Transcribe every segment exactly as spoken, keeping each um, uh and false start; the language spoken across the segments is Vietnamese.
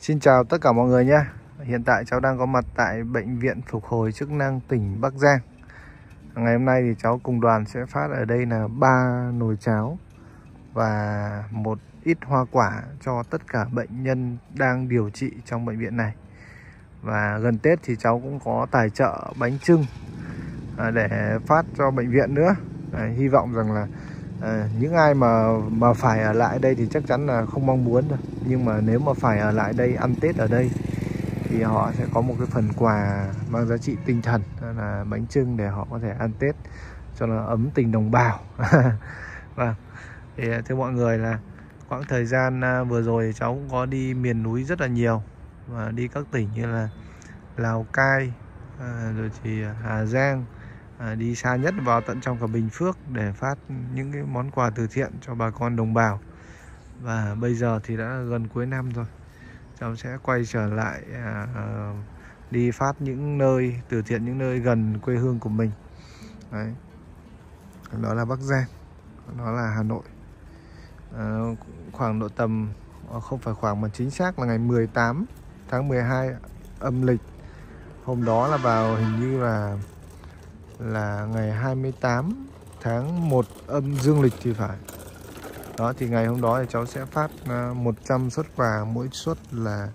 Xin chào tất cả mọi người nhé. Hiện tại cháu đang có mặt tại Bệnh viện Phục hồi chức năng tỉnh Bắc Giang. Ngày hôm nay thì cháu cùng đoàn sẽ phát ở đây là ba nồi cháo và một ít hoa quả cho tất cả bệnh nhân đang điều trị trong bệnh viện này. Và gần Tết thì cháu cũng có tài trợ bánh chưng để phát cho bệnh viện nữa. Đấy, hy vọng rằng là À, những ai mà mà phải ở lại đây thì chắc chắn là không mong muốn rồi. Nhưng mà nếu mà phải ở lại đây ăn Tết ở đây thì họ sẽ có một cái phần quà mang giá trị tinh thần là bánh chưng để họ có thể ăn Tết cho nó ấm tình đồng bào. Vâng. Thì thưa mọi người là quãng thời gian vừa rồi thì cháu cũng có đi miền núi rất là nhiều và đi các tỉnh như là Lào Cai, à, rồi thì Hà Giang. À, đi xa nhất vào tận trong cả Bình Phước để phát những cái món quà từ thiện cho bà con đồng bào. Và bây giờ thì đã gần cuối năm rồi, cháu sẽ quay trở lại à, à, đi phát những nơi từ thiện, những nơi gần quê hương của mình. Đấy. Đó là Bắc Giang, đó là Hà Nội. À, khoảng độ tầm, không phải khoảng mà chính xác là ngày mười tám tháng mười hai âm lịch. Hôm đó là vào hình như là là ngày hai mươi tám tháng một âm dương lịch thì phải. Đó thì ngày hôm đó thì cháu sẽ phát một trăm suất quà, mỗi suất là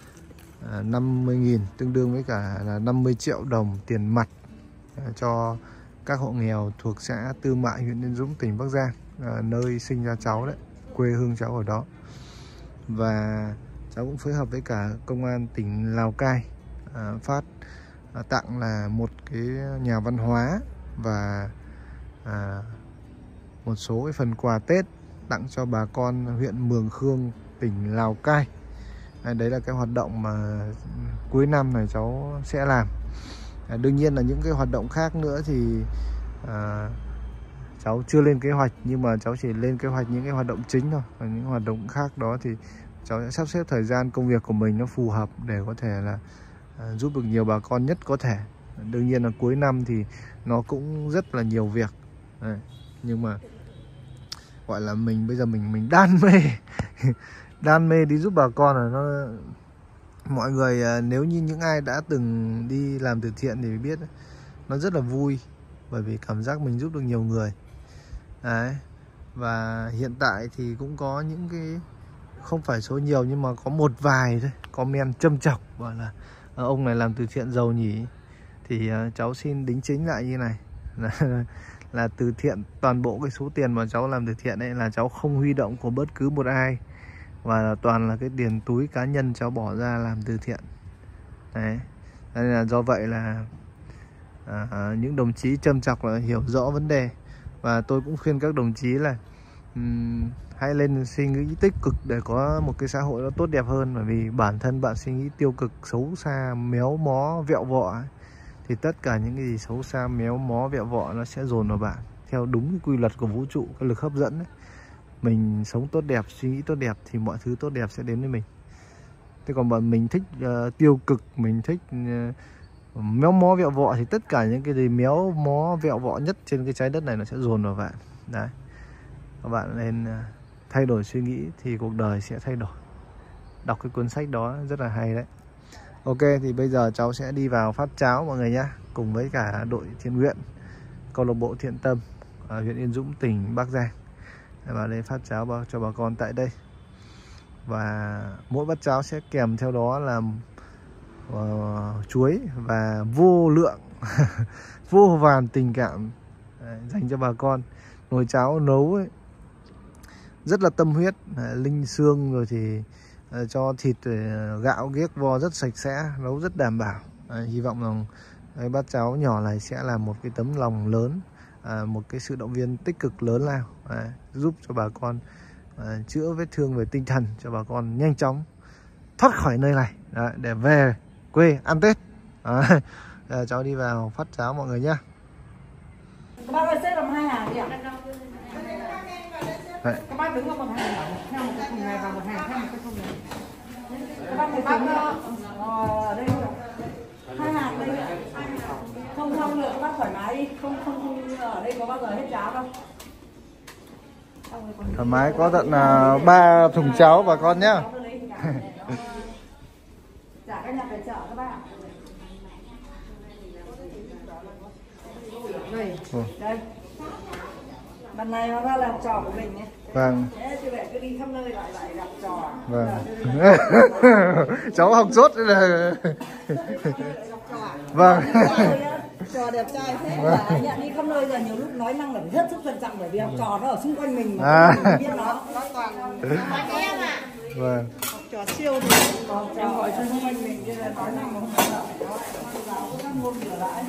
năm mươi nghìn, tương đương với cả là năm mươi triệu đồng tiền mặt cho các hộ nghèo thuộc xã Tư Mại, huyện Yên Dũng, tỉnh Bắc Giang, nơi sinh ra cháu đấy, quê hương cháu ở đó. Và cháu cũng phối hợp với cả công an tỉnh Lào Cai phát tặng là một cái nhà văn hóa và à, một số cái phần quà Tết tặng cho bà con huyện Mường Khương, tỉnh Lào Cai. à, Đấy là cái hoạt động mà cuối năm này cháu sẽ làm. à, Đương nhiên là những cái hoạt động khác nữa thì à, cháu chưa lên kế hoạch, nhưng mà cháu chỉ lên kế hoạch những cái hoạt động chính thôi. Và những hoạt động khác đó thì cháu sẽ sắp xếp thời gian công việc của mình nó phù hợp để có thể là À, giúp được nhiều bà con nhất có thể. Đương nhiên là cuối năm thì nó cũng rất là nhiều việc. Đấy. Nhưng mà gọi là mình bây giờ mình mình đam mê đam mê đi giúp bà con là nó, mọi người à, nếu như những ai đã từng đi làm từ thiện thì biết nó rất là vui, bởi vì cảm giác mình giúp được nhiều người. Đấy. Và hiện tại thì cũng có những cái, không phải số nhiều nhưng mà có một vài thôi comment châm chọc bảo là ông này làm từ thiện giàu nhỉ. Thì uh, cháu xin đính chính lại như này là, là từ thiện, toàn bộ cái số tiền mà cháu làm từ thiện ấy là cháu không huy động của bất cứ một ai, và là toàn là cái tiền túi cá nhân cháu bỏ ra làm từ thiện. Đấy. Nên là do vậy là à, à, những đồng chí châm chọc là hiểu rõ vấn đề. Và tôi cũng khuyên các đồng chí là um, hãy lên suy nghĩ tích cực để có một cái xã hội nó tốt đẹp hơn. Bởi vì bản thân bạn suy nghĩ tiêu cực, xấu xa, méo mó, vẹo vọ ấy, thì tất cả những cái gì xấu xa, méo mó, vẹo vọ nó sẽ dồn vào bạn theo đúng cái quy luật của vũ trụ, cái lực hấp dẫn ấy. Mình sống tốt đẹp, suy nghĩ tốt đẹp thì mọi thứ tốt đẹp sẽ đến với mình. Thế còn bọn mình thích uh, tiêu cực, mình thích uh, méo mó, vẹo vọ thì tất cả những cái gì méo mó, vẹo vọ nhất trên cái trái đất này nó sẽ dồn vào bạn. Đấy. Các bạn nên uh, thay đổi suy nghĩ thì cuộc đời sẽ thay đổi. Đọc cái cuốn sách đó rất là hay đấy. Ok, thì bây giờ cháu sẽ đi vào phát cháo mọi người nhé, cùng với cả đội thiện nguyện câu lạc bộ Thiện Tâm ở huyện Yên Dũng, tỉnh Bắc Giang, và đây phát cháo cho bà con tại đây. Và mỗi bát cháo sẽ kèm theo đó là uh, chuối và vô lượng vô vàn tình cảm đấy, dành cho bà con. Nồi cháo nấu ấy rất là tâm huyết, linh xương rồi thì uh, cho thịt, uh, gạo ghiếc vo rất sạch sẽ, nấu rất đảm bảo. uh, Hy vọng rằng cái bát cháo nhỏ này sẽ là một cái tấm lòng lớn, uh, một cái sự động viên tích cực lớn lao, uh, giúp cho bà con uh, chữa vết thương về tinh thần cho bà con nhanh chóng thoát khỏi nơi này. Đấy, để về quê ăn Tết. Đấy. Uh, cháu đi vào phát cháo mọi người nhé. Các bác ơi, xếp làm hai hàng đi ạ. Đấy. Các bác đứng vào một hàng, theo một cái thùng này vào một hàng, theo một cái thùng này. Các bác một kính ở đây rồi. Hai hàng đây ạ. Không không được, các bác thoải mái đi. Không không không ở đây có bao giờ hết cháo đâu. Thoải mái, có tận uh, ba thùng cháo bà con nhá. lần này nó ra làm trò của mình nhé. Vâng. Thế thì lại cứ đi khắp nơi lại lại gặp trò. Vâng. Cháu học dốt là. Vâng. Trò đẹp trai thế mà nhận đi khắp nơi giờ nhiều lúc nói năng là rất rất trân trọng bởi vì học trò nó ở xung quanh mình mà À. mình biết nó nó toàn em ạ. Vâng. Học trò siêu thì còn trò gọi cho xung quanh mình cho nên nói năng mà không phải là nó giáo các ngôn ngữ lại.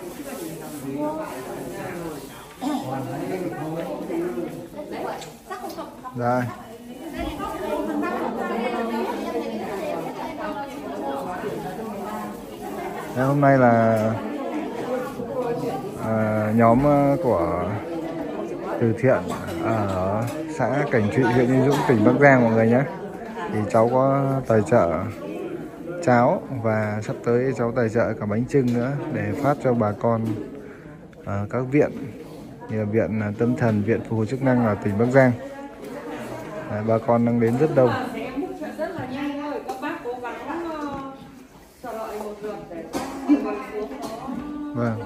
Rồi. Đấy, hôm nay là à, nhóm của từ thiện ở xã Cảnh Thụy, huyện Yên Dũng, tỉnh Bắc Giang mọi người nhé. Thì cháu có tài trợ cháo và sắp tới cháu tài trợ cả bánh chưng nữa để phát cho bà con ở các viện như là viện tâm thần, viện phục hồi chức năng ở tỉnh Bắc Giang. Đấy, bà con đang đến rất đông. Vâng.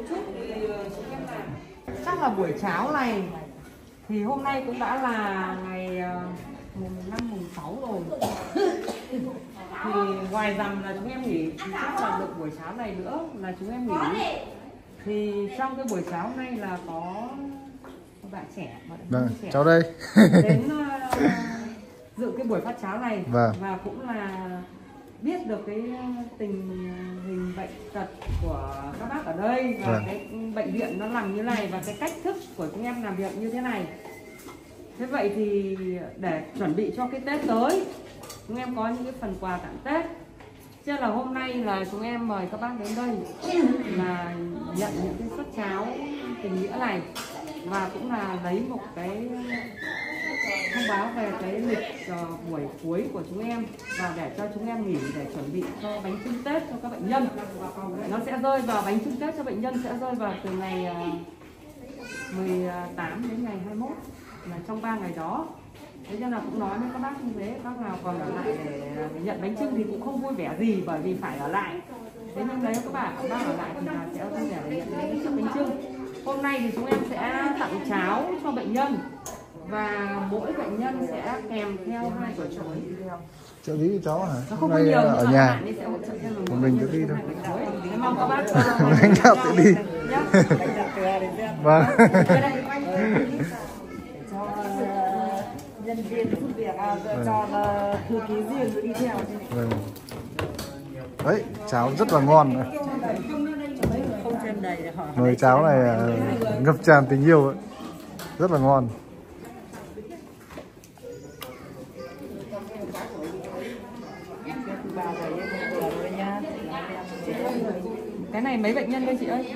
Chắc là buổi cháo này thì hôm nay cũng đã là ngày mùng năm mùng sáu rồi. Thì ngoài rằng là chúng em nghỉ thì chắc là được buổi cháo này nữa là chúng em nghỉ. Thì trong cái buổi cháo này là có bạn trẻ, bạn Vâng, trẻ cháu đây. đến uh, dự cái buổi phát cháo này. Vâng. Và cũng là biết được cái tình hình bệnh tật của các bác ở đây và vâng. Cái bệnh viện nó nằm như này và cái cách thức của chúng em làm việc như thế này. Thế vậy thì để chuẩn bị cho cái Tết tới, chúng em có những cái phần quà tặng Tết. Cho nên là hôm nay là chúng em mời các bác đến đây là nhận những cái suất cháo tình nghĩa này và cũng là lấy một cái thông báo về cái lịch uh, buổi cuối của chúng em và để cho chúng em nghỉ để chuẩn bị cho bánh chưng Tết cho các bệnh nhân. Nó sẽ rơi vào bánh chưng Tết cho bệnh nhân sẽ rơi vào từ ngày uh, mười tám đến ngày hai mươi mốt là trong ba ngày đó. Thế nên là cũng nói với các bác như thế, bác nào còn ở lại để nhận bánh chưng thì cũng không vui vẻ gì bởi vì phải ở lại. Thế nhưng đấy các bạn, bác ở lại thì là sẽ vui vẻ để nhận cái suất bánh chưng. Hôm nay thì chúng em sẽ tặng cháo cho bệnh nhân và mỗi bệnh nhân sẽ kèm theo hai quả chuối. Trợ lý cho cháu hả? Nó không có nhiều ở nhà. Một mình tự đi thôi. Mong các bác anh đạo tự đi. Vâng. Nhân viên giúp việc à, cho thư ký riêng rồi đi theo. Vâng. Đấy, cháo rất là ngon. Nồi cháo này ngập tràn tình yêu ấy. Rất là ngon. Cái này mấy bệnh nhân đây chị ơi?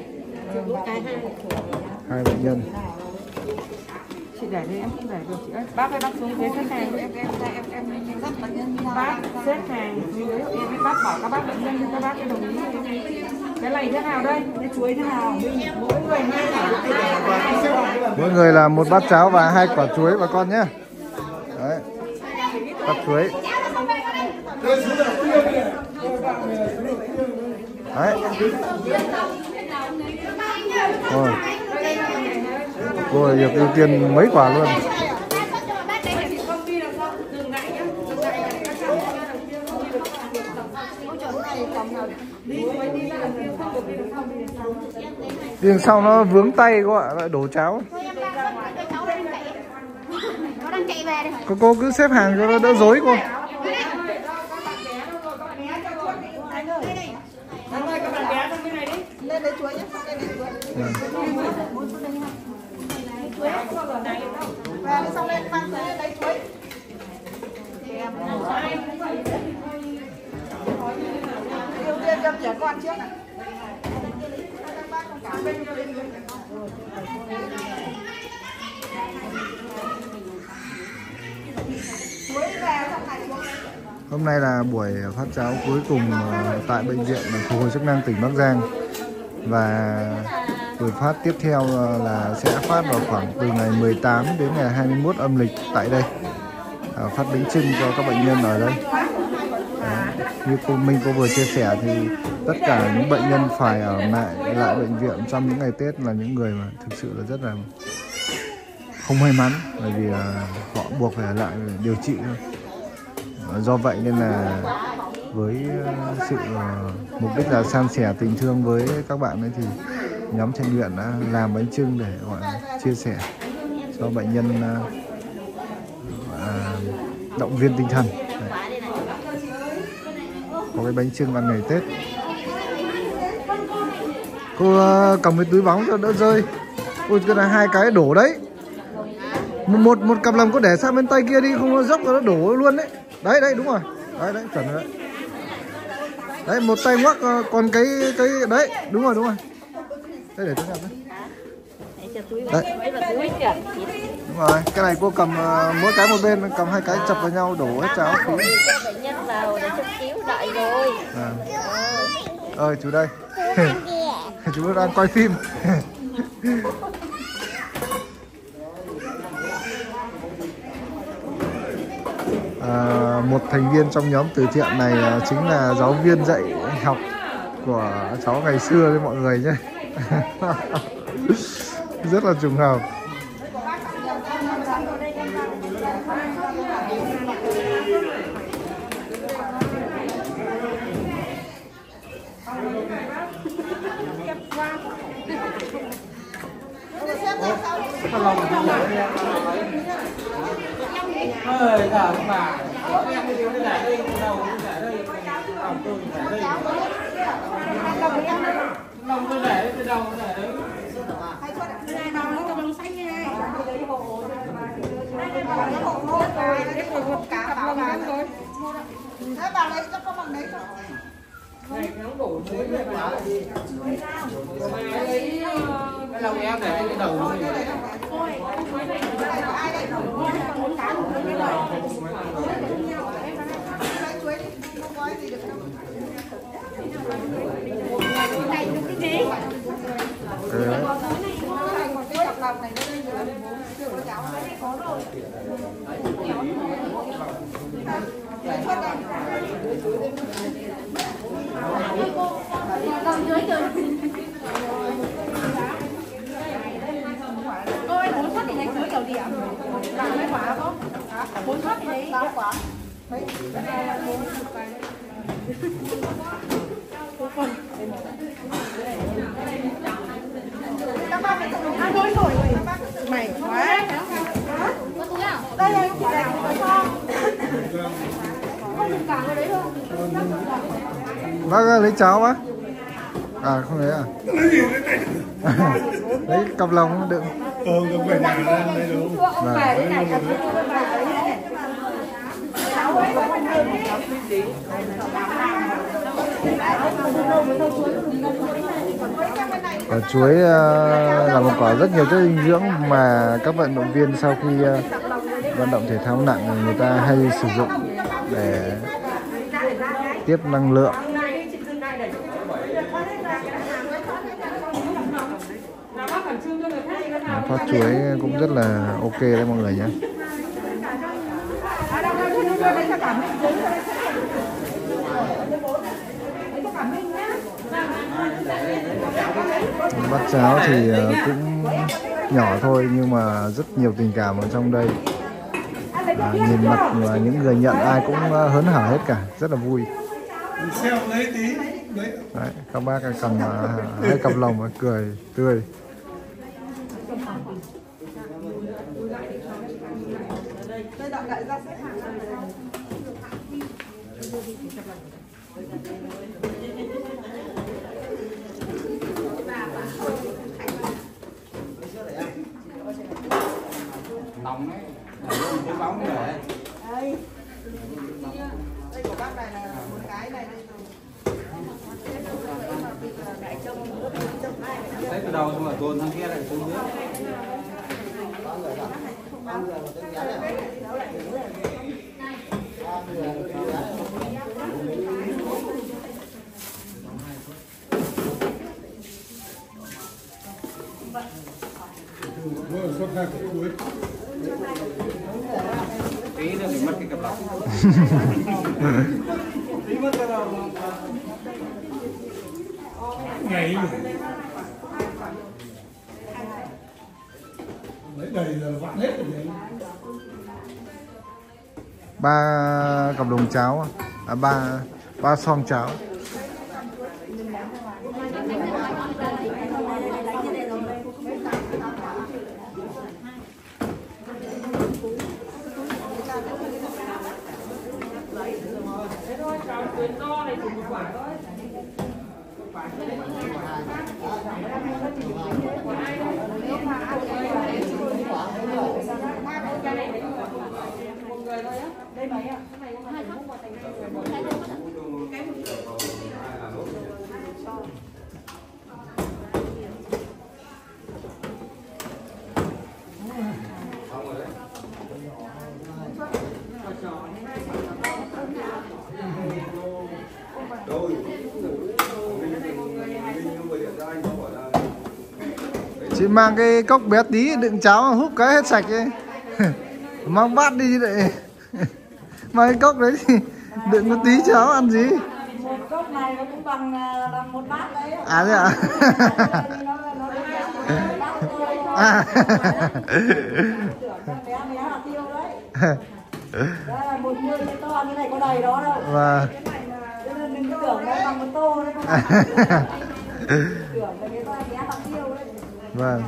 Hai bệnh nhân. Chị để đây em không để được chị ơi. Bác ơi, bác xuống ghế xếp hàng em em em em em dắt bệnh nhân bác xếp hàng dưới em với bác bảo các bác bệnh nhân các bác cái đồng ý. Cái này thế nào đây? Cái chuối thế nào? Mỗi người hai. Mỗi người là một bát cháo và hai quả chuối bà con nhé. Đấy. Bát chuối. Đấy. Rồi. Cô được ưu tiên mấy quả luôn. Đường sau nó vướng tay cô ạ, lại đổ cháo. Cô cô cứ xếp hàng cho nó đỡ rối cô. Lên lấy chuối nhé, lên lấy chuối. Chuối ở này và xong lên mang tới lấy chuối. Ưu tiên cho trẻ con trước này. Hôm nay là buổi phát cháo cuối cùng tại bệnh viện phục hồi chức năng tỉnh Bắc Giang. Và buổi phát tiếp theo là sẽ phát vào khoảng từ ngày mười tám đến ngày hai mươi mốt âm lịch tại đây. À, phát bánh chưng cho các bệnh nhân ở đây. À, như cô Minh cô vừa chia sẻ thì tất cả những bệnh nhân phải ở lại lại bệnh viện trong những ngày Tết là những người mà thực sự là rất là không may mắn bởi vì uh, họ buộc phải ở lại điều trị thôi. Uh, do vậy nên là với uh, sự uh, mục đích là san sẻ tình thương với các bạn ấy thì nhóm thiện nguyện đã làm bánh chưng để gọi là chia sẻ cho bệnh nhân, uh, uh, động viên tinh thần. Đấy. Có cái bánh chưng ăn ngày Tết. Cô uh, cầm cái túi bóng cho đỡ rơi. Ôi cái này hai cái đổ đấy. Một một cặp lồng có để sang bên tay kia đi, không nó dốc rồi nó đổ luôn đấy. Đấy đấy đúng rồi. Đấy đấy chuẩn rồi đấy. Đấy một tay ngoắc còn cái cái đấy, đúng rồi đúng rồi. Đây để tôi nhặt đấy. Đấy. Đúng rồi, cái này cô cầm uh, mỗi cái một bên, cầm hai cái chập vào nhau đổ hết cháo. Cho bệnh nhân vào để cấp cứu đợi rồi. À. Ơi chú đây. Chú đang quay phim. À, một thành viên trong nhóm từ thiện này chính là giáo viên dạy học của cháu ngày xưa với mọi người nhé. Rất là trùng hợp. ơi cả bà em cái điều này để đây đầu để đây lòng tôi để đây lòng tôi để cái đầu để đấy hai đầu nó bằng xanh như này cả bảo bà thôi thế bà lấy cho con bằng đấy thôi này nó đổ muối về quá là gì lấy cái lòng em để cái đầu này thôi ai đây muốn cá một cái đầu lấy chuối đi không có gì được đâu này được cái gì còn cái cặp lòng này nó đây nữa có cháu có rồi còn dưới rồi. Ôi, bốn suất thì đánh dưới kiểu điểm. Làm mấy quả không? Bốn suất thì đấy. Tám quả. Mấy? À, thôi rồi. Mày quá. Có túi à? Đây đây, chị này có không? Không được cả cái đấy thôi. Bác lấy cháo á? À không lấy à? Lấy cặp lồng đựng. Ừ, không phải nhà ra đây đúng không? Quả chuối uh, là một quả rất nhiều chất dinh dưỡng mà các vận động viên sau khi uh, vận động thể thao nặng người ta hay sử dụng để tiếp năng lượng. Phát chuối cũng rất là ok đấy mọi người nhé. Bát cháo thì cũng nhỏ thôi nhưng mà rất nhiều tình cảm ở trong đây. À, nhìn mặt và những người nhận ai cũng hớn hở hết cả, rất là vui. Đấy, các bác cầm hai cặp lồng và cười tươi. Nóng đấy, cái bóng để đây. Đây của bác này là một cái này đây rồi. lấy từ đầu xong rồi tuôn sang kia lại xuống dưới. Tí nữa thì mất cái cặp lồng. Tí mất cái đầu. Ngày lấy đầy là vặn hết rồi. Ba cặp đồng cháo, à, ba ba xoong cháo. Chị mang cái cốc bé tí đựng cháo húp cái hết sạch ấy. Mang bát đi đấy. Mang cái cốc đấy thì đựng có tí cháo ăn gì. Một cốc này nó cũng bằng, bằng một bát đấy. À thế ạ? À. Bé bé hạt tiêu đấy. Đây là một người cái to như này có đầy đó đâu. Và cho nên đừng có tưởng nó bằng một tô đấy. Tưởng là cái to bé hạt tiêu đấy. vâng.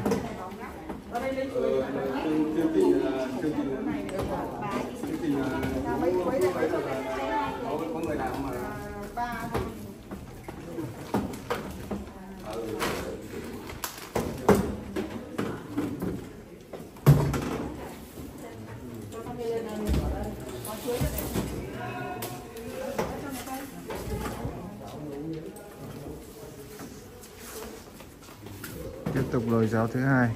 Tiếp tục nồi cháo thứ hai.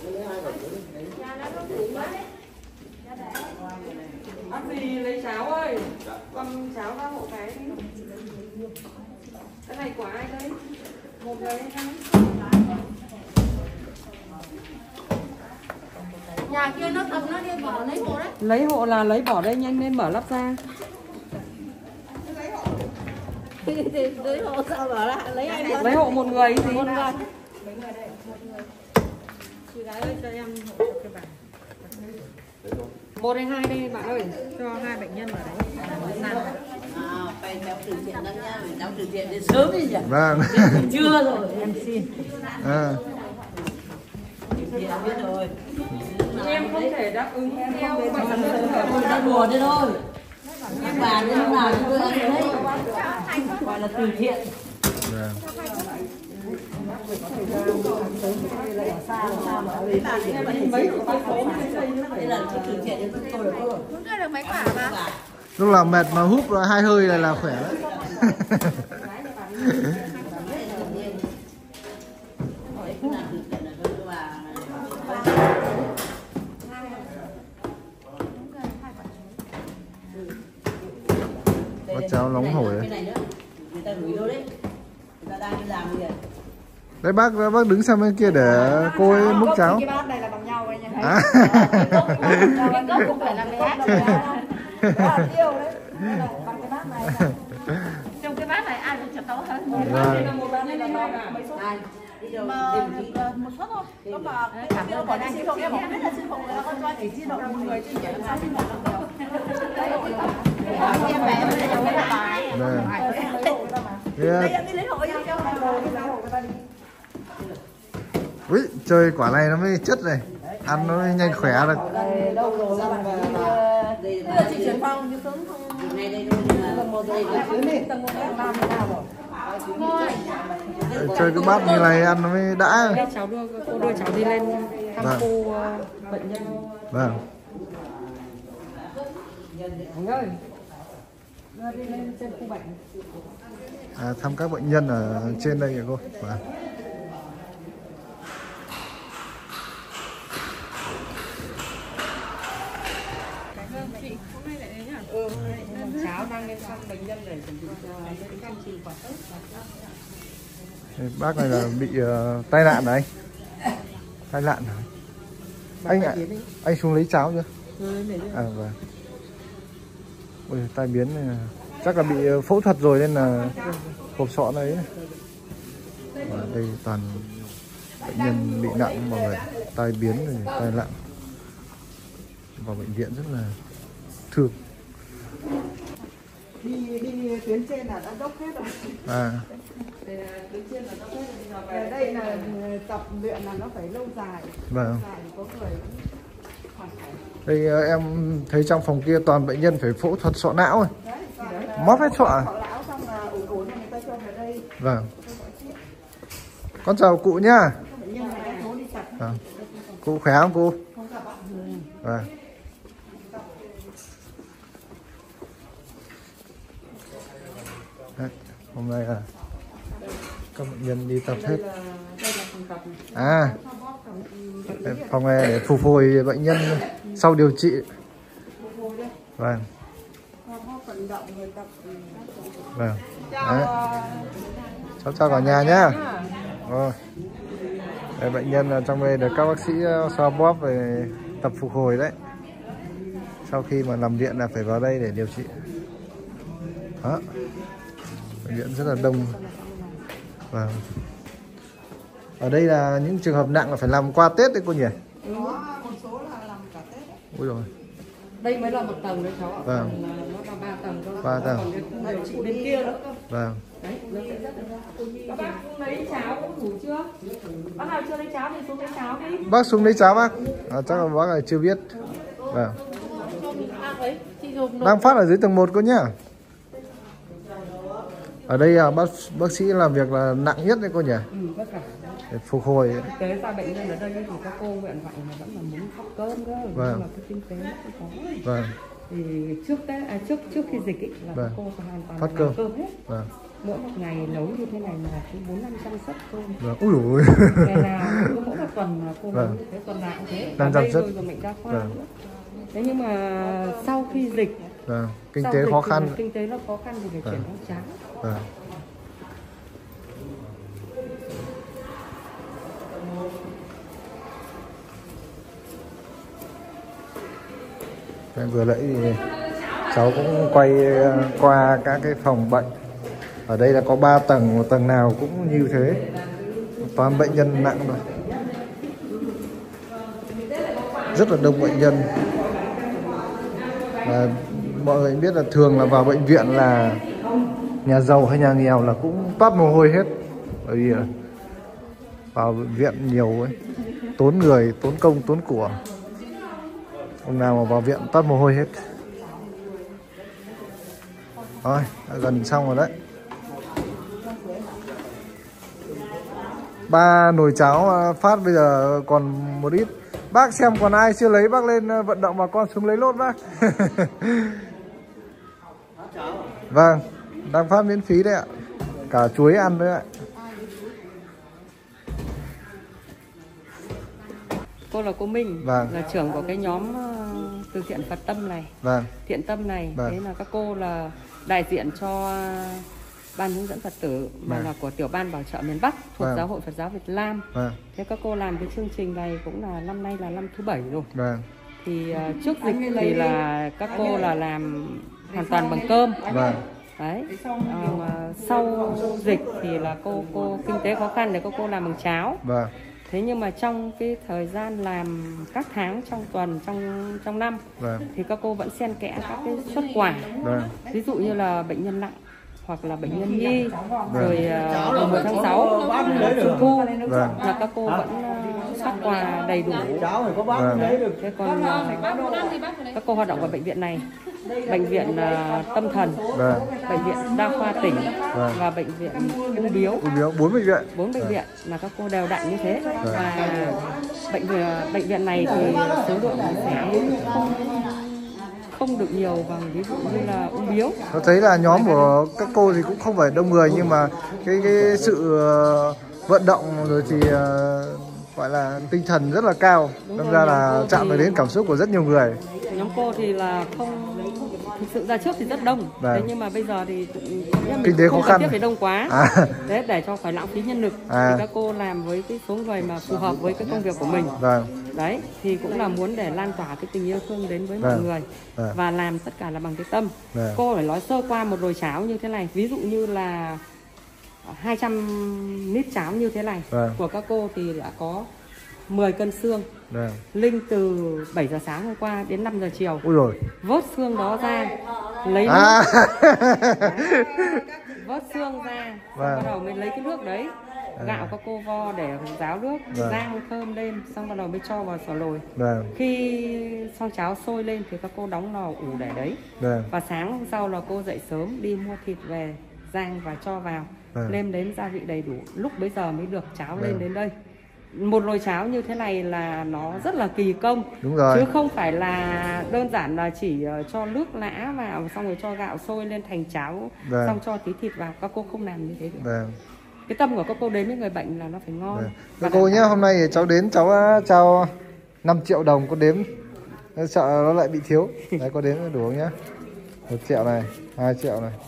Ăn gì lấy cháo ơi. Con cháo ra hộ cái đi. Cái này của ai đây? Một người hay hai? Nhà kia nó tập nó đi bỏ lấy hộ đấy. Lấy hộ là lấy bỏ đây nhanh lên mở lắp ra. Lấy hộ sao bảo là lấy ai Lấy hộ một người gì? Một người. Chị gái ơi cho em hộ cái bàn. Một hay hai đây bạn ơi, cho hai bệnh nhân ở đấy. À, phải cháu từ thiện lắm nha, cháu từ thiện đến sớm đi nhỉ? Vâng. Chưa rồi, em xin. À. Thì đã biết rồi. Em không thể đáp ứng theo bệnh nhân Tôi đã đùa thế thôi. Các bà như lúc nào chúng tôi ăn đấy. Gọi là từ thiện. Vâng. Đây là từ thiện cho tôi được thôi. Cũng ra được mấy quả mà. Lúc nào mệt mà húp rồi hai hơi là là khỏe đấy. Có cháo nóng hổi đấy. Người ta gửi vô đấy. Người ta đang đi làm bây giờ. Đấy bác bác đứng sang bên kia để cô ấy múc cháo. Cái bát này là bằng nhau đấy nha. À. Cái cốc cũng phải là bé. Hạt tiêu đấy. Bằng cái bát này. Trong cái bát này ai cũng chặt tấu hết. Vâng. Một bát này là bao mấy suất? Mà một suất thôi. Có mà cái tiêu còn đang xin em không biết là xin phụ là con cho chỉ xin được một người chứ chỉ làm sao xin một được. Em bé mới là cái bài. Vâng. Đây em đi lấy hộ em cho đồ đi lấy hộ người ta đi. Úi, chơi quả này nó mới chất này. Ăn nó mới nhanh khỏe được. Đây đâu rồi ra bạn đi. Bây giờ chị chuyển phòng chứ sớm không. Ngay đây thôi là Một rồi dưới mình tầng một tầng năm thế nào rồi. Chơi cái bát như này ăn nó mới đã. cháu đưa cô đưa cháu đi lên thăm Vâng. cô uh, bệnh nhân. Vâng. Anh ơi, đưa đi lên trên khu bệnh. À, thăm các bệnh nhân ở trên đây kìa cô. Vâng. Ừ, cháu đang lên thăm bệnh nhân để chuẩn bị cho đến thăm chị quả tốt. Bác này là bị uh, tai nạn này anh. Tai nạn hả? Anh ạ, à, anh xuống lấy cháo chưa? À vâng. Ôi, tai biến này là, chắc là bị phẫu thuật rồi nên là hộp sọ này. Ở đây toàn bệnh nhân bị nặng mọi người, tai biến rồi tai nặng. vào bệnh viện rất là thương. Đi đi tuyến trên là đã dốc hết rồi. À. Tuyến trên là dốc hết rồi. Ở đây là tập luyện là nó phải lâu dài. Vâng. Dài có người Đây em thấy trong phòng kia toàn bệnh nhân phải phẫu thuật sọ não rồi. Mót hết sọ à? lão xong là ổn ổn người ta cho vào đây. Vâng. Con chào cụ nhá. À. Cụ khỏe không cô? Vâng. Đấy, hôm nay là các bệnh nhân đi tập hết. À, phòng này để phục hồi bệnh nhân sau điều trị. Vâng. Vâng. Đấy. Cháu chào cả nhà nhá. Rồi. Đây, bệnh nhân ở trong đây được các bác sĩ xoa bóp về tập phục hồi đấy. Sau khi mà nằm viện là phải vào đây để điều trị. Đó. Bệnh viện rất là đông. Vâng. Ở đây là những trường hợp nặng là phải làm qua Tết đấy cô nhỉ? Ừ. Một số là làm cả Tết. Ui rồi. Đây mới là một tầng đấy cháu ạ. Vâng. Nó là ba tầng thôi. Ba tầng. Còn cái điều trị bên kia nữa cơ. Vâng. Đấy, nó sẽ rất là... Các bác lấy cháo cũng ngủ chưa? Bác nào chưa lấy cháo thì xuống lấy cháo đi. Bác xuống lấy cháo bác. À, chắc là bác này chưa biết. Vâng. Đang phát ở dưới tầng một cô nhá. Ở đây à, bác bác sĩ làm việc là nặng nhất đấy cô nhỉ? Ừ, vất vả. Để phục hồi. Thực tế ra bệnh nhân ở đây thì các cô nguyện vọng là vẫn là muốn khóc cơm cơ. Vâng. Nhưng mà cái kinh tế nó không có. Vâng. Thì trước Tết, à, trước trước khi dịch ấy, là Vâng. các cô hoàn toàn Phát là cơm. làm cơm hết. Vâng. Mỗi một ngày nấu như thế này là cứ bốn năm trăm suất cơm. Vâng. Ui dồi ôi. Ngày nào cứ mỗi một tuần là cô Vâng. nấu như thế, tuần nào cũng thế. năm Ở trăm đây suất. rồi rồi mình ra khoa Vâng. nữa. Thế nhưng mà sau khi dịch, Vâng. Kinh sau tế dịch khó thì khăn. là kinh tế nó khó khăn thì phải Vâng. chuyển sang cháo. Vâng. Vừa nãy thì cháu cũng quay qua các cái phòng bệnh. Ở đây là có ba tầng, một tầng nào cũng như thế. Toàn bệnh nhân nặng rồi. Rất là đông bệnh nhân. Và mọi người biết là thường là vào bệnh viện là nhà giàu hay nhà nghèo là cũng toát mồ hôi hết. Bởi vì là vào bệnh viện nhiều ấy, tốn người, tốn công, tốn của. Ông nào mà vào viện toát mồ hôi hết. Rồi, đã gần xong rồi đấy. Ba nồi cháo phát bây giờ còn một ít. Bác xem còn ai chưa lấy, bác lên vận động bà con xuống lấy lốt bác. Vâng, đang phát miễn phí đấy ạ. Cả chuối ăn đấy ạ. Cô là cô Minh, Vâng. là trưởng của cái nhóm uh, từ thiện Phật Tâm này, Vâng. thiện tâm này. Vâng. Thế là các cô là đại diện cho ban hướng dẫn Phật tử mà Vâng. là của tiểu ban bảo trợ miền Bắc thuộc Vâng. Giáo hội Phật giáo Việt Nam. Vâng. Thế các cô làm cái chương trình này cũng là năm nay là năm thứ bảy rồi. Vâng. Thì uh, trước dịch thì là các cô là làm hoàn toàn bằng cơm. Vâng. Đấy. À, mà sau dịch thì là cô cô kinh tế khó khăn để các cô làm bằng cháo. Vâng. Thế nhưng mà trong cái thời gian làm các tháng trong tuần trong trong năm Vâng. thì các cô vẫn xen kẽ các cái suất quà. Vâng. Ví dụ như là bệnh nhân nặng hoặc là bệnh nhân nhi, Vâng. rồi uh, mùng một tháng sáu trung thu Vâng. là các cô vẫn uh, phát quà đầy đủ. Vâng. Thế còn uh, các cô hoạt động ở bệnh viện này, bệnh viện uh, tâm thần, Vâng. bệnh viện đa khoa tỉnh Vâng. và bệnh viện ung biếu. Ung biếu bốn bệnh viện. Bốn bệnh Vâng. viện là các cô đều đặn như thế. Vâng. Và bệnh viện bệnh viện này thì số lượng khám không không được nhiều bằng ví dụ như là ung biếu. Tôi thấy là nhóm của các cô thì cũng không phải đông người, nhưng mà cái cái sự uh, vận động rồi thì uh, gọi là tinh thần rất là cao. Đâm ra là chạm được đến cảm xúc của rất nhiều người. Nhóm cô thì là không, thực sự ra trước thì rất đông. Vâng. Thế nhưng mà bây giờ thì Kinh tế khó không khăn. cần thiết phải đông quá. À. Đấy, để cho khỏi lãng phí nhân lực. À. Thì các cô làm với cái số người mà phù hợp với cái công việc của mình. Vâng. Đấy, thì cũng là muốn để lan tỏa cái tình yêu thương đến với mọi Vâng. người. Vâng. Và làm tất cả là bằng cái tâm. Vâng. Cô phải nói sơ qua một nồi cháo như thế này. Ví dụ như là hai trăm lít cháo như thế này. Vâng. Của các cô thì đã có mười cân xương. Vâng. Linh từ bảy giờ sáng hôm qua đến năm giờ chiều. Ui rồi. Vớt xương đó ra, lấy À. vớt xương ra, Vâng. bắt đầu mới lấy cái nước đấy, À. gạo các cô vo để ráo nước, Vâng. rang thơm lên, xong bắt đầu mới cho vào sò lồi. Vâng. Khi xong cháo sôi lên thì các cô đóng lò ủ để đấy. Vâng. Và sáng hôm sau là cô dậy sớm đi mua thịt về rang và cho vào, Vâng. nêm đến gia vị đầy đủ, lúc bấy giờ mới được cháo lên Vâng. đến đây. Một nồi cháo như thế này là nó rất là kỳ công. Đúng rồi. Chứ không phải là đơn giản là chỉ cho nước lã vào xong rồi cho gạo sôi lên thành cháo, Vâng. xong cho tí thịt vào. Các cô không làm như thế được. Vâng. Cái tâm của các cô đến với người bệnh là nó phải ngon. Vâng. Và Cô đảm nhé, bảo- hôm nay thì cháu đến cháu trao năm triệu đồng, có đếm sợ nó lại bị thiếu. Đấy, có đếm đủ không nhá? Một triệu này, hai triệu này,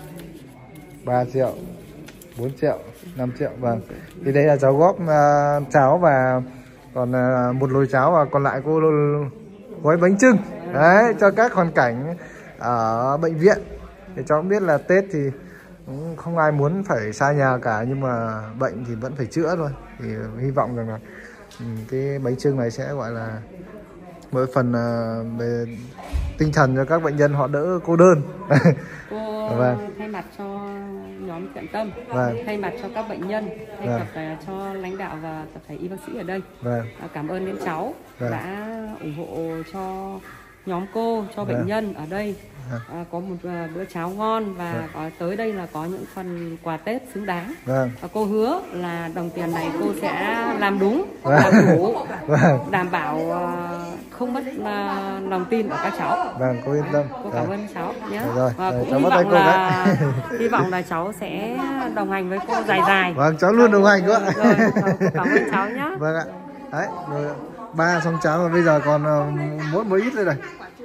ba triệu, bốn triệu, năm triệu. Vâng. Thì đây là cháu góp uh, cháo và còn uh, một nồi cháo, và còn lại cô gói bánh chưng đấy cho các hoàn cảnh ở bệnh viện. Thì cháu cũng biết là Tết thì cũng không ai muốn phải xa nhà cả, nhưng mà bệnh thì vẫn phải chữa thôi. Thì hy vọng rằng là ừ, cái bánh chưng này sẽ gọi là một phần uh, về tinh thần cho các bệnh nhân, họ đỡ cô đơn. Cô Vâng. thay mặt cho nhóm thiện tâm, Vâng. thay mặt cho các bệnh nhân, thay Vâng. mặt uh, cho lãnh đạo và tập thể y bác sĩ ở đây, Vâng. uh, cảm ơn đến cháu Vâng. đã ủng hộ cho nhóm cô, cho bệnh Vâng. nhân ở đây. Vâng. À, có một uh, bữa cháo ngon và Vâng. có, tới đây là có những phần quà Tết xứng đáng. Vâng. Và cô hứa là đồng tiền này cô sẽ làm đúng, Vâng. làm đủ, Vâng. đảm bảo uh, không mất uh, lòng tin của các cháu. Vâng, cô yên tâm. Cô cảm Vâng. ơn cháu nhé. Rồi, rồi, Và rồi, cũng cháu hy bắt tay vọng cô là đấy. hy vọng là cháu sẽ đồng hành với cô dài dài. Vâng, cháu luôn đồng hành cơ ạ. Rồi, cảm ơn cháu nhé. Vâng ạ. Đấy, rồi ba xong cháo và bây giờ còn uh, mỗi mỗi ít thôi này.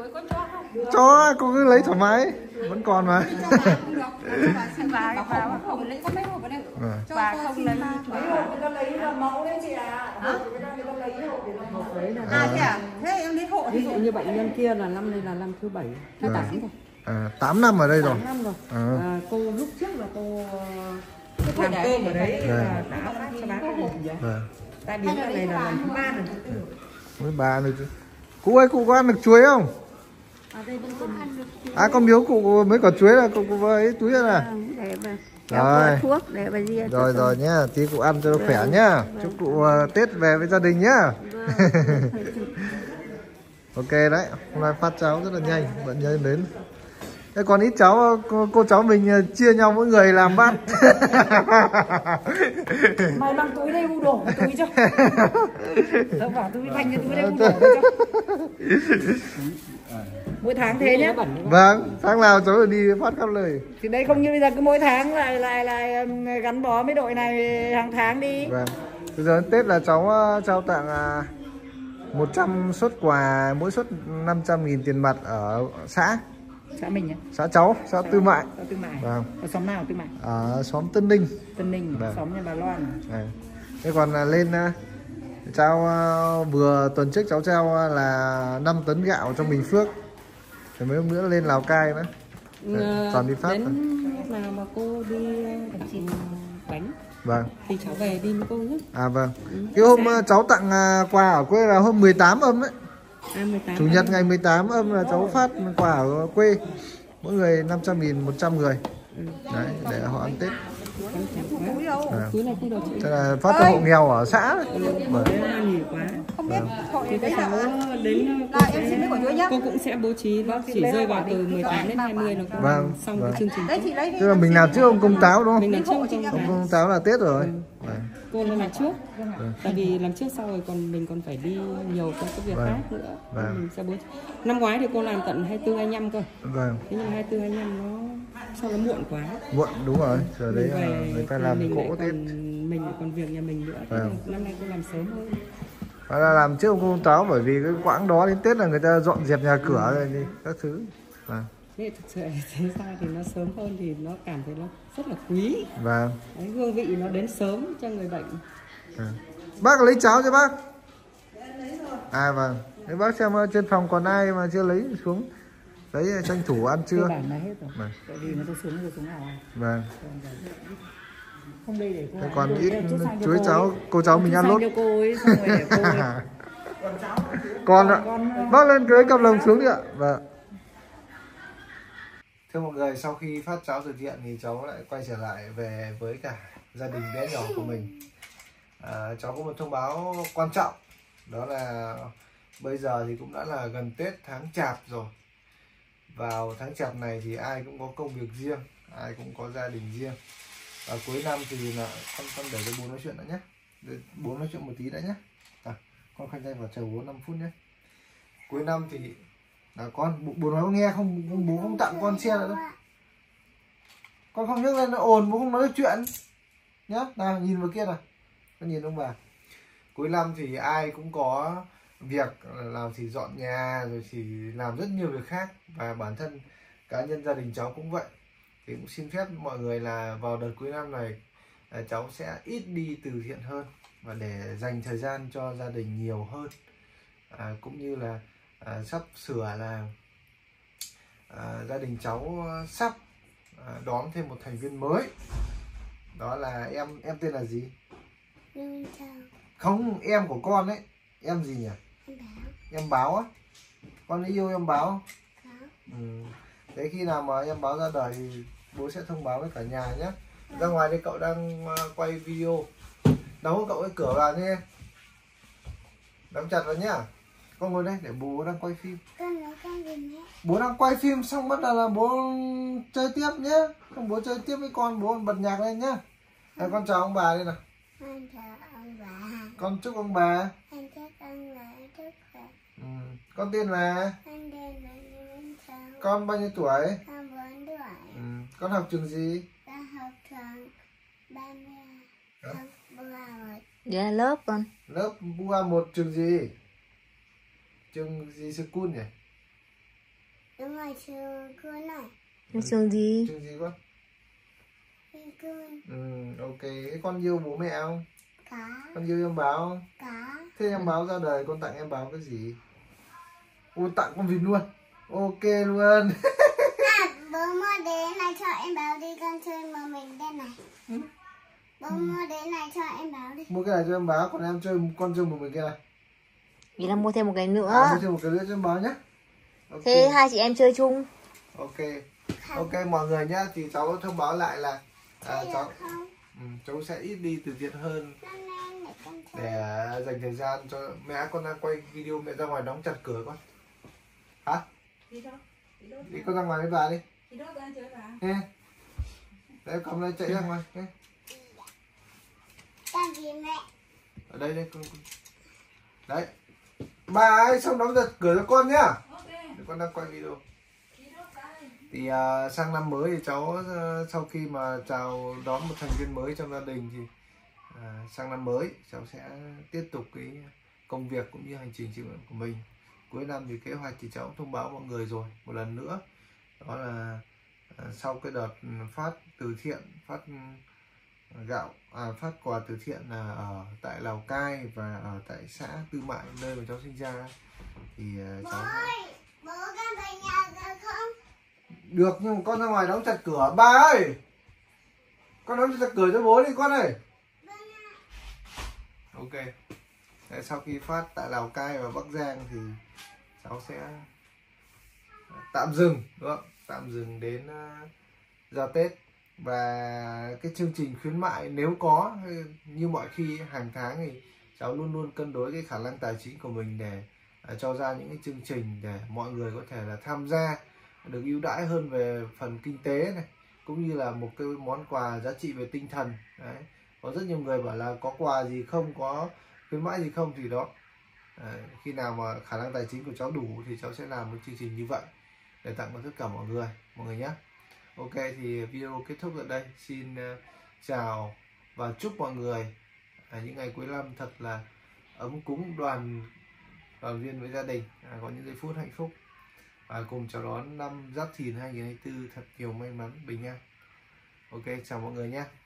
Cho, cô cứ lấy thoải mái, vẫn còn mà. Bà bà không lấy có mấy hộp ở đây. Vâng. Bà không lấy chuối hộp. Người ta lấy là mẫu đấy chị ạ. Người ta lấy hộ để làm hộp đấy là. À thế à? Thế em lấy hộ Ví thì dụ như bệnh nhân kia là năm nay là năm thứ bảy, thứ tám rồi. À, tám năm ở đây rồi. tám năm rồi. À. À, cô lúc trước là cô làm cơm ở đấy Vâng. là đã phát cho bác rồi. Vâng. Tai biến lần này là lần thứ ba lần thứ tư. Với bà nữa chứ. Cụ ơi, cụ có ăn được chuối không? À, con biếu cụ mấy quả chuối là cụ có ấy túi ra nè. để bà Rồi. thuốc để bà di Rồi rồi nhá, tí cụ ăn cho nó khỏe nhá. Chúc cụ uh, Tết về với gia đình nhá. Ok đấy, hôm nay phát cháo rất là nhanh, bệnh nhân đến. Thế còn ít cháu, cô, cô cháu mình uh, chia nhau mỗi người làm bát. Mày mang túi đây u đổ túi cho. Tao bảo túi thành cái túi đây u đổ cho. Mỗi tháng thế nhé. Vâng, tháng nào cháu được đi phát khắp lời. Thì đây không như bây giờ cứ mỗi tháng lại lại lại um, gắn bó với đội này hàng tháng đi. Vâng. Bây giờ Tết là cháu uh, trao tặng uh, một trăm suất quà, mỗi suất năm trăm nghìn tiền mặt ở xã. Xã mình nhé. Xã cháu, xã Tư Mại. Ở Tư Mại. Vâng. Ở xóm nào Tư Mại? Ở xóm Tân Ninh. Tân Ninh, Vâng. xóm nhà bà Loan. Đấy. Thế còn uh, lên uh, trao uh, vừa tuần trước cháu trao uh, là năm tấn gạo cho Bình Phước. Rồi mấy hôm nữa lên Lào Cai nữa. Đấy, toàn đi phát đến thôi. lúc nào mà cô đi đặt bánh Vâng. thì cháu về đi với cô nhé. À vâng. Cái hôm uh, cháu tặng uh, quà ở quê là hôm mười tám âm đấy. À, mười tám Chủ nhật ngày mười tám âm là cháu phát quà ở quê. Mỗi người năm trăm nghìn một trăm người. Đấy, để họ ăn Tết. túi đâu. À. túi này không được chị. Thế là phát cho hộ nghèo ở xã đấy. Vâng. Thế là nhiều quá. Không biết hội Thì đấy các cháu là đến cô là em xin mấy quả chuối nhá. cô cũng sẽ bố trí nó chỉ rơi vào từ mười tám đến hai mươi là cô Vâng, xong vâng. cái chương trình. Đấy chị lấy đi. Tức là mình làm trước ông công táo đúng Mình không? làm trước trong Ông công táo là Tết rồi. Vâng. cô lên làm trước. Tại vì làm trước sau rồi còn mình còn phải đi nhiều các cái việc Vâng. khác nữa. Vâng. Mình sẽ bố trí. Năm ngoái thì cô làm tận hai mươi tư hai mươi lăm cơ. Vâng. Thế nhưng hai mươi tư hai mươi lăm nó sao nó muộn quá. Muộn đúng rồi. Giờ đấy Mình là về người ta thì làm mình lại cỗ Tết. còn, mình lại còn việc nhà mình nữa. Thế Vâng. nên năm nay cô làm sớm hơn. Và là làm trước ông công táo bởi vì cái quãng đó đến Tết là người ta dọn dẹp nhà cửa rồi đi các thứ. Vâng. Thế thực sự thế ra thì nó sớm hơn thì nó cảm thấy nó rất là quý. Vâng. Đấy, hương vị nó đến sớm cho người bệnh. Vâng. Bác lấy cháo cho bác. À vâng. Thế bác xem uh, trên phòng còn ai mà chưa lấy xuống. Đấy tranh thủ ăn Cơ trưa. bản là hết rồi. Vâng. Tại vì người ta xuống rồi xuống nào. Vâng. Không đây để cô Thế ấy. còn ít Chút sang cho chuối cô cháu ấy. cô cháu mình Chút ăn sang lốt. cho cô ấy, xong rồi để cô ấy. Con ạ. Bác lên cưới cặp lồng xuống đi ạ. Vâng. Thưa mọi người, sau khi phát cháo từ thiện thì cháu lại quay trở lại về với cả gia đình bé nhỏ của mình. À, cháu có một thông báo quan trọng, đó là bây giờ thì cũng đã là gần Tết tháng Chạp rồi. Vào tháng Chạp này thì ai cũng có công việc riêng, ai cũng có gia đình riêng. Và cuối năm thì là con con để cho bố nói chuyện đã nhé. Để bố nói chuyện một tí đã nhé. À, con khoanh tay vào chờ bố năm phút nhé. Cuối năm thì là con bố, bố nói có nghe không, bố không tặng con xe nữa đâu. Con không nhấc lên nó ồn, bố không nói chuyện nhá. Nào nhìn vào kia nào, con nhìn ông bà. Cuối năm thì ai cũng có việc, làm thì dọn nhà rồi thì làm rất nhiều việc khác, và bản thân cá nhân gia đình cháu cũng vậy. Thì cũng xin phép mọi người là vào đợt cuối năm này cháu sẽ ít đi từ thiện hơn và để dành thời gian cho gia đình nhiều hơn. À, cũng như là à, sắp sửa là à, gia đình cháu sắp à, đón thêm một thành viên mới, đó là em em tên là gì? Không, em của con ấy, em gì nhỉ? Em Báo á. Con yêu em Báo không? Ừ. Thế khi nào mà em Báo ra đời thì bố sẽ thông báo với cả nhà nhé. Ra ngoài đây cậu đang quay video, đóng cậu cái cửa vào nhé, đóng chặt vào nhá. Con ngồi đây để bố đang quay phim. Bố đang quay phim xong bắt đầu là bố chơi tiếp nhé. Không, bố chơi tiếp với con, bố bật nhạc lên nhá. Đây, con chào ông bà đây nào. Con chào ông bà. Con chúc ông bà. Con chúc ông bà chúc khỏe. Ừ. Con tên là? Con tên là Nguyễn Châu. Con bao nhiêu tuổi? Con bốn tuổi. Ừ. Con học trường gì? Con học trường ba mươi. Học bua một. Dạ lớp con. Lớp bua một, trường gì? Trường gì school nhỉ? Đúng rồi, trường Cun này. Ừ. Trường gì? Trường gì con? Trường Cun. Ừ, ok. Thế con yêu bố mẹ không? Có. Con yêu em Báo không? Có. Thế em Báo ra đời con tặng em Báo cái gì? Ôi, tặng con vịt luôn. Ok luôn. À, bố mua đế này cho em Báo đi, con chơi một mình đây này. Ừ. Bố mua đế này cho em Báo đi. Mua cái này cho em Báo, còn em chơi con chơi một mình cái này. Vì là mua thêm một cái nữa. À, mua thêm một cái nữa cho em Báo nhé. Okay. Thế hai chị em chơi chung. Ok. Ok mọi người nhá, thì cháu thông báo lại là à, cháu ừ, cháu sẽ ít đi từ thiện hơn để dành thời gian cho mẹ. Con đang quay video, mẹ ra ngoài đóng chặt cửa con. Hả? Đi đâu? Đi đâu? Đi con ra ngoài với bà đi. Đi đâu ra chơi bà? Nghe. Đấy, cầm lên chạy ra ngoài. Nghe. Làm gì mẹ? Ở đây đây con. Đấy. Bà ơi, xong đóng chặt cửa cho con nhá. Ok. Để con đang quay video. Đi đâu đây? Thì uh, sang năm mới thì cháu uh, sau khi mà chào đón một thành viên mới trong gia đình thì uh, sang năm mới cháu sẽ tiếp tục cái công việc cũng như hành trình chịu đựng của mình. Cuối năm thì kế hoạch thì cháu thông báo mọi người rồi một lần nữa, đó là uh, sau cái đợt phát từ thiện, phát uh, gạo, à, phát quà từ thiện là ở tại Lào Cai và ở tại xã Tư Mại, nơi mà cháu sinh ra, thì uh, Bố cháu ơi, bố con về nhà được không? được, nhưng mà con ra ngoài đóng chặt cửa. Ba ơi, con đóng chặt cửa cho bố đi con ơi. Ok. Đấy, sau khi phát tại Lào Cai và Bắc Giang thì cháu sẽ tạm dừng, đúng không? Tạm dừng đến uh, ra Tết. Và cái chương trình khuyến mại nếu có, như mọi khi hàng tháng thì cháu luôn luôn cân đối cái khả năng tài chính của mình để uh, cho ra những cái chương trình để mọi người có thể là tham gia, được ưu đãi hơn về phần kinh tế này, cũng như là một cái món quà giá trị về tinh thần. Đấy. Có rất nhiều người bảo là có quà gì không, có khuyến mãi gì không, thì đó. Đấy. Khi nào mà khả năng tài chính của cháu đủ thì cháu sẽ làm một chương trình như vậy để tặng cho tất cả mọi người, mọi người nhé. Ok, thì video kết thúc ở đây. Xin uh, chào và chúc mọi người à, những ngày cuối năm thật là ấm cúng, đoàn đoàn viên với gia đình, à, có những giây phút hạnh phúc. Và cùng chào đón năm Giáp Thìn hai nghìn không trăm hai mươi tư thật nhiều may mắn, bình an. Ok, chào mọi người nhé.